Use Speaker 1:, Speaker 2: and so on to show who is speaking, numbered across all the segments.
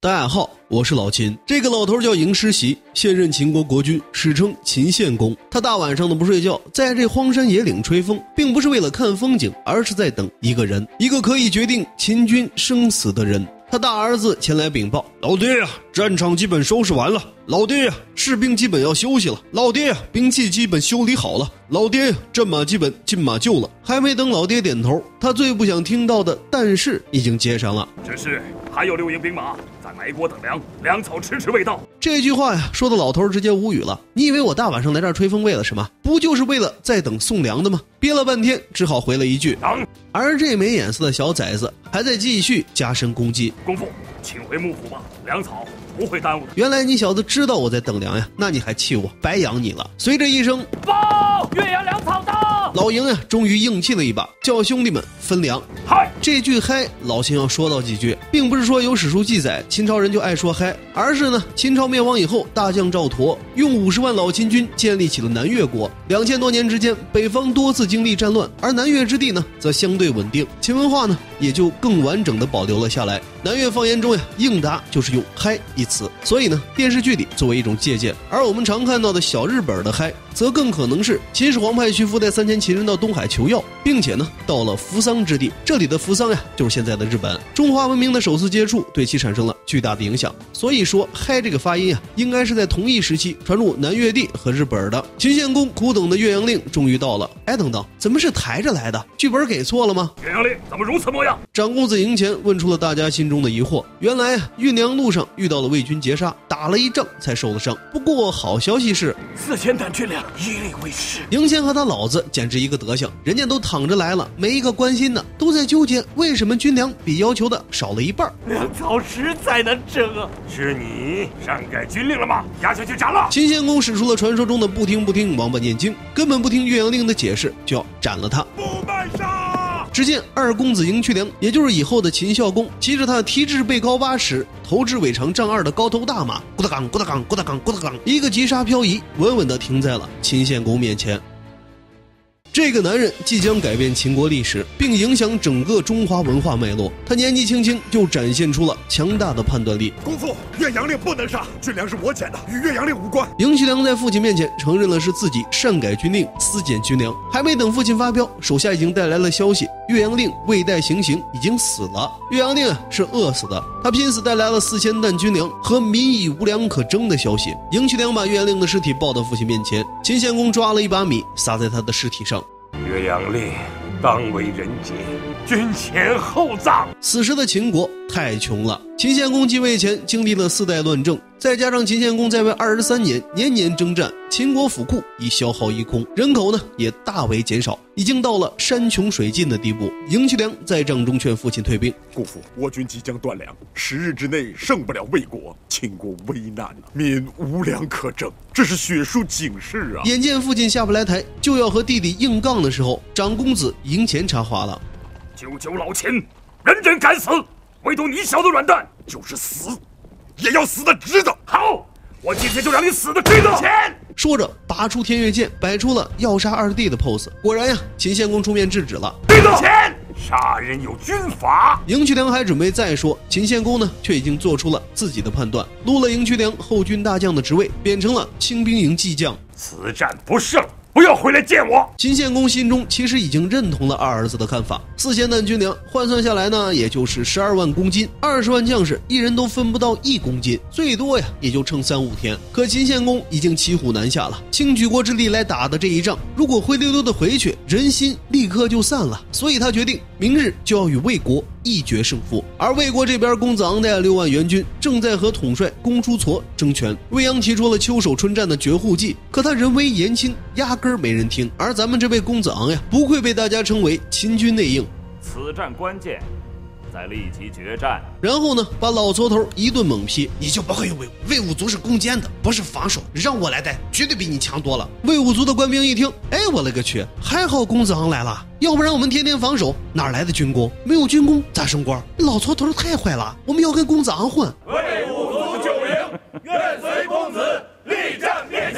Speaker 1: 大家好，我是老秦。这个老头叫嬴师袭，现任秦国国君，史称秦献公。他大晚上的不睡觉，在这荒山野岭吹风，并不是为了看风景，而是在等一个人，一个可以决定秦军生死的人。他大儿子前来禀报：老爹呀，战场基本收拾完了。老爹呀，士兵基本要休息了。老爹呀，兵器基本修理好了。老爹呀，战马基本进马厩了。还没等老爹点头，他最不想听到的但是已经接上了。
Speaker 2: 只是还有6营兵马在埋锅等粮，粮草迟迟未到。
Speaker 1: 这句话呀，说的老头直接无语了。你以为我大晚上来这儿吹风为了什么？不就是为了在等送粮的吗？憋了半天，只好回了一句等。而这没眼色的小崽子还在继续加深攻击。
Speaker 2: 公父，请回幕府吧，粮草不会耽误的。
Speaker 1: 原来你小子知道我在等粮呀，那你还气我，白养你了。随着一声
Speaker 2: 报，岳阳粮草到，
Speaker 1: 老嬴呀，终于硬气了一把，叫兄弟们分粮。
Speaker 2: 嗨，
Speaker 1: 这句嗨，老秦要说到几句，并不是说有史书记载秦朝人就爱说嗨，而是呢，秦朝灭亡以后，大将赵佗用50万老秦军建立起了南越国。2000多年之间，北方多次经历战乱，而南越之地呢，则相对稳定，秦文化呢，也就更完整的保留了下来。南越方言中呀，应答就是用嗨一词，所以呢，电视剧里作为一种借鉴，而我们常看到的小日本的嗨，则更可能是秦始皇派徐福带3000秦人到东海求药，并且呢，到了扶桑之地，这里的扶桑呀，就是现在的日本。中华文明的首次接触，对其产生了巨大的影响。所以说，嗨这个发音啊，应该是在同一时期传入南越地和日本的。秦献公苦等的岳阳令终于到了。哎，等等，怎么是抬着来的？剧本给错了吗？
Speaker 2: 岳阳令怎么如此模样？
Speaker 1: 长公子嬴虔问出了大家心中的疑惑。原来啊，运粮路上遇到了魏军截杀，打了一仗才受了伤。不过好消息是
Speaker 2: 4000担军粮一律为师。
Speaker 1: 嬴虔和他老子简直一个德行，人家都躺着来了，没一个关心的，都在纠结为什么军粮比要求的少了一半。
Speaker 2: 粮草实在难征啊！是你擅改军令了吗？押下去斩了！
Speaker 1: 秦献公使出了传说中的不听王八念经，根本不听岳阳令的解释，就要斩了他。
Speaker 2: 不慢杀！
Speaker 1: 只见二公子嬴渠梁，也就是以后的秦孝公，骑着他蹄至背高8尺、头至尾长丈2的高头大马，咕哒杠咕哒杠咕哒杠咕哒杠，一个急刹漂移，稳稳地停在了秦献公面前。这个男人即将改变秦国历史，并影响整个中华文化脉络。他年纪轻轻就展现出了强大的判断力。
Speaker 3: 公父，岳阳令不能杀，军粮是我捡的，与岳阳令无关。
Speaker 1: 嬴渠梁在父亲面前承认了是自己擅改军令，私减军粮。还没等父亲发飙，手下已经带来了消息，岳阳令未待行刑，已经死了。岳阳令是饿死的，他拼死带来了4000担军粮和民已无粮可征的消息。嬴渠梁把岳阳令的尸体抱到父亲面前，秦献公抓了一把米撒在他的尸体上。
Speaker 2: 岳阳令当为人杰，君前厚葬。
Speaker 1: 此时的秦国太穷了，秦献公继位前经历了4代乱政，再加上秦献公在位23年，年年征战，秦国府库已消耗一空，人口呢也大为减少，已经到了山穷水尽的地步。嬴渠梁在帐中劝父亲退兵。
Speaker 3: 姑父，我军即将断粮，10日之内胜不了魏国，秦国危难了，民无粮可征，这是血书警示啊！
Speaker 1: 眼见父亲下不来台，就要和弟弟硬杠的时候，长公子嬴虔插话了：
Speaker 2: 救老秦，人人敢死，唯独你小子软蛋，
Speaker 3: 就是死也要死的值得。
Speaker 2: 好，我今天就让你死的值得。
Speaker 1: 说着拔出天越剑，摆出了要杀二弟的 pose。 果然呀，秦献公出面制止了。
Speaker 2: 对了，杀人有军法。
Speaker 1: 嬴渠梁还准备再说，秦献公呢却已经做出了自己的判断，撸了嬴渠梁后军大将的职位，贬成了轻兵营骑将。
Speaker 2: 此战不胜，不要回来见我。
Speaker 1: 秦献公心中其实已经认同了二儿子的看法，4000担军粮换算下来呢，也就是12万公斤，20万将士一人都分不到1公斤，最多呀也就撑3-5天。可秦献公已经骑虎难下了，倾举国之力来打的这一仗，如果灰溜溜的回去，人心立刻就散了。所以他决定明日就要与魏国一决胜负。而魏国这边，公子昂带6万援军正在和统帅公叔痤争权。魏阳提出了秋守春战的绝户计，可他人微言轻，压根儿没人听。而咱们这位公子昂呀，不愧被大家称为秦军内应。
Speaker 2: 此战关键在立即决战。
Speaker 1: 然后呢，把老矬头一顿猛批：你就不会用魏武，魏武卒是攻坚的，不是防守，让我来带，绝对比你强多了。魏武卒的官兵一听，哎，我勒个去，还好公子昂来了，要不然我们天天防守，哪来的军功？没有军功咋升官？老矬头太坏了，我们要跟公子昂混。
Speaker 2: 魏武卒救营，愿随公子力战灭秦。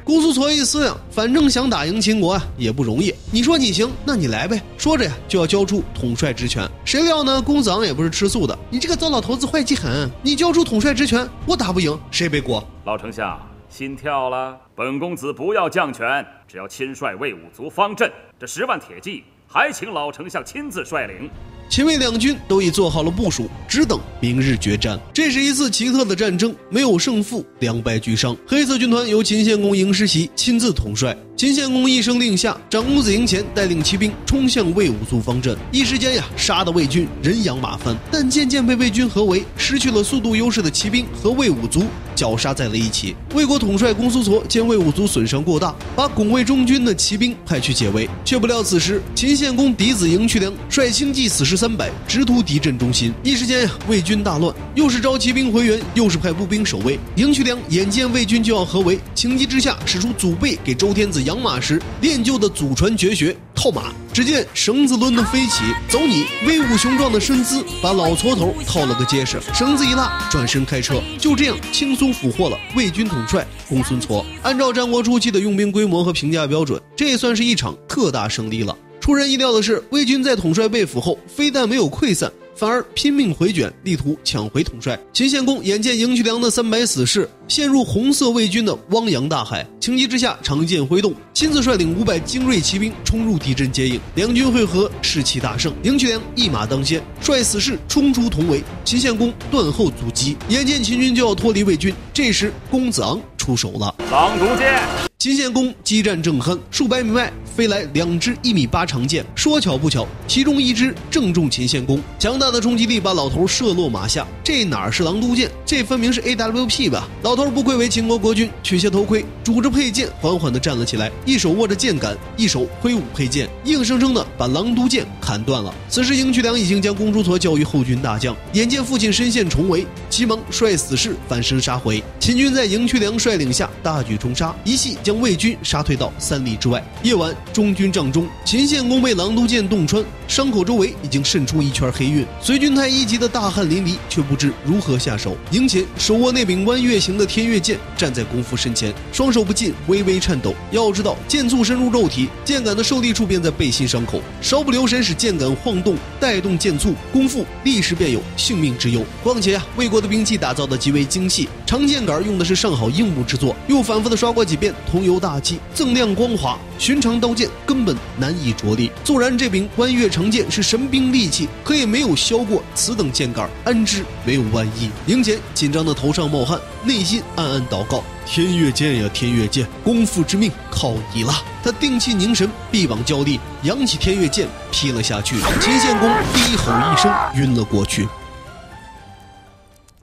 Speaker 1: 公苏痤一思量，反正想打赢秦国啊也不容易，你说你行，那你来呗。说着呀就要交出统帅职权，谁料呢公子昂也不是吃素的，你这个糟老头子坏极狠，你交出统帅职权，我打不赢谁背锅？
Speaker 4: 老丞相心跳了，本公子不要降权，只要亲率魏武卒方阵，这10万铁骑还请老丞相亲自率领。
Speaker 1: 秦魏两军都已做好了部署，只等明日决战。这是一次奇特的战争，没有胜负，两败俱伤。黑色军团由秦献公嬴师袭亲自统帅。秦献公一声令下，长公子嬴虔带领骑兵冲向魏武卒方阵，一时间呀，杀得魏军人仰马翻。但渐渐被魏军合围，失去了速度优势的骑兵和魏武卒绞杀在了一起。魏国统帅公苏痤见魏武卒损伤过大，把拱卫中军的骑兵派去解围，却不料此时秦献公嫡子嬴渠梁率轻骑死士300，直突敌阵中心。一时间呀，魏军大乱，又是召骑兵回援，又是派步兵守卫。嬴渠梁眼见魏军就要合围，情急之下使出祖辈给周天子养马时练就的祖传绝学套马。只见绳子抡得飞起，走你！威武雄壮的身姿把老矬头套了个结实，绳子一拉，转身开车，就这样轻松俘获了魏军统帅公孙痤。按照战国初期的用兵规模和评价标准，这也算是一场特大胜利了。出人意料的是，魏军在统帅被俘后，非但没有溃散，反而拼命回卷，力图抢回统帅。秦献公眼见嬴渠梁的300死士陷入红色魏军的汪洋大海，情急之下长剑挥动，亲自率领500精锐骑兵冲入敌阵接应。两军会合，士气大胜。嬴渠梁一马当先，率死士冲出同围，秦献公断后阻击。眼见秦军就要脱离魏军，这时公子昂出手了，
Speaker 4: 狼毒箭。
Speaker 1: 秦献公激战正酣，数百米外飞来2支1.8米长剑，说巧不巧，其中一支正中秦献公，强大的冲击力把老头射落马下。这哪是狼毒箭，这分明是 AWP 吧？老头不愧为秦国国君，取下头盔，拄着佩剑，缓缓地站了起来，一手握着剑杆，一手挥舞佩剑，硬生生地把狼毒箭砍断了。此时嬴渠梁已经将公叔痤交于后军大将，眼见父亲身陷重围，急忙率死士反身杀回。秦军在嬴渠梁率领下大举冲杀，一系将魏军杀退到3里之外。夜晚，中军帐中，秦献公被狼毒箭洞穿，伤口周围已经渗出一圈黑晕。随军太1级的大汗淋漓，却不知如何下手。嬴虔手握那柄弯月形的天月剑，站在公父身前，双手不禁微微颤抖。要知道，剑簇深入肉体，剑杆的受力处便在背心伤口，稍不留神使剑杆晃动，带动剑簇，公父立时便有性命之忧。况且魏国的兵器打造的极为精细，长剑杆用的是上好硬木制作，又反复的刷过几遍桐油大漆，锃亮光滑，寻常刀剑根本难以着力。纵然这柄弯月长剑是神兵利器，可也没有削过此等剑杆，安知没有万一？嬴虔紧张的头上冒汗，内心暗暗祷告：天月剑呀天月剑，公父之命靠你了。他定气凝神，臂膀交力，扬起天月剑劈了下去。秦献公低吼一声，晕了过去。